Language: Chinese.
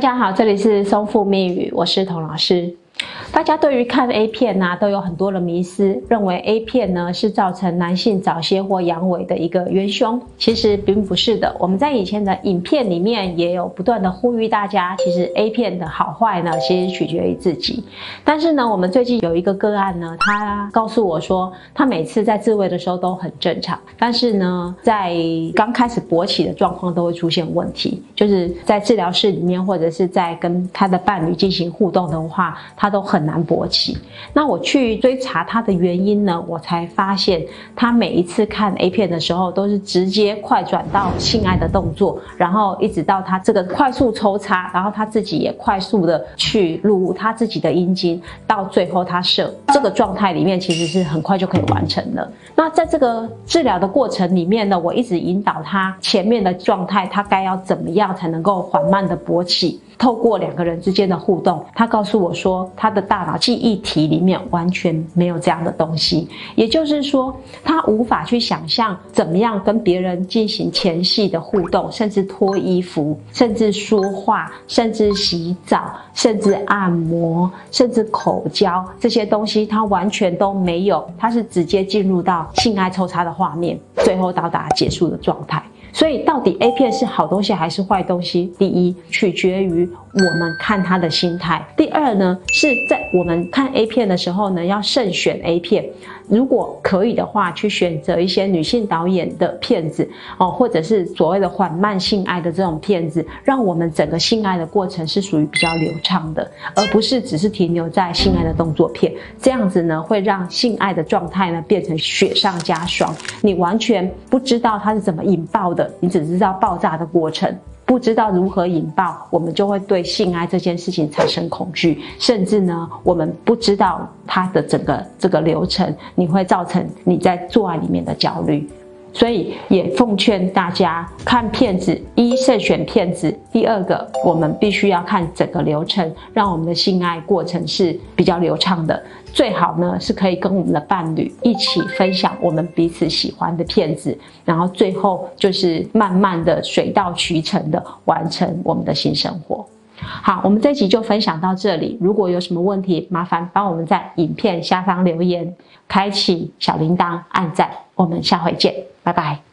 家好，这里是松富密语，我是童老师。大家对于看 A 片都有很多的迷思，认为 A 片呢是造成男性早泄或阳痿的一个元凶。其实并不是的，我们在以前的影片里面也有不断的呼吁大家，其实 A 片的好坏呢，其实取决于自己。但是呢，我们最近有一个个案呢，他告诉我说，他每次在自慰的时候都很正常，但是呢，在刚开始勃起的状况都会出现问题，就是在治疗室里面或者是在跟他的伴侣进行互动的话，他都很难勃起。那我去追查他的原因呢，我才发现他每一次看 A 片的时候都是直接快转到性爱的动作，然后一直到他这个快速抽插，然后他自己也快速的去入他自己的阴茎，到最后他射，这个状态里面其实是很快就可以完成了。那在这个治疗的过程里面呢，我一直引导他前面的状态，他该要怎么样才能够缓慢的勃起。透过两个人之间的互动，他告诉我说，他的大脑记忆体里面完全没有这样的东西，也就是说，他无法去想象怎么样跟别人进行前戏的互动，甚至脱衣服，甚至说话，甚至洗澡，甚至按摩，甚至口交，这些东西他完全都没有，他是直接进入到性爱抽插的画面，最后到达结束的状态。所以到底 A 片是好东西还是坏东西？第一，取决于我们看他的心态。第二呢，是在我们看 A 片的时候呢，要慎选 A 片。如果可以的话，去选择一些女性导演的片子或者是所谓的缓慢性爱的这种片子，让我们整个性爱的过程是属于比较流畅的，而不是只是停留在性爱的动作片。这样子呢，会让性爱的状态呢变成雪上加霜，你完全不知道它是怎么引爆的，你只知道爆炸的过程。不知道如何引爆，我们就会对性爱这件事情产生恐惧，甚至呢，我们不知道它的整个这个流程，你会造成你在做爱里面的焦虑。所以也奉劝大家看片子，一慎选片子，第二个我们必须要看整个流程，让我们的性爱过程是比较流畅的。最好呢是可以跟我们的伴侣一起分享我们彼此喜欢的片子，然后最后就是慢慢的水到渠成的完成我们的性生活。好，我们这一集就分享到这里。如果有什么问题，麻烦帮我们在影片下方留言，开启小铃铛，按赞。我们下回见，拜拜。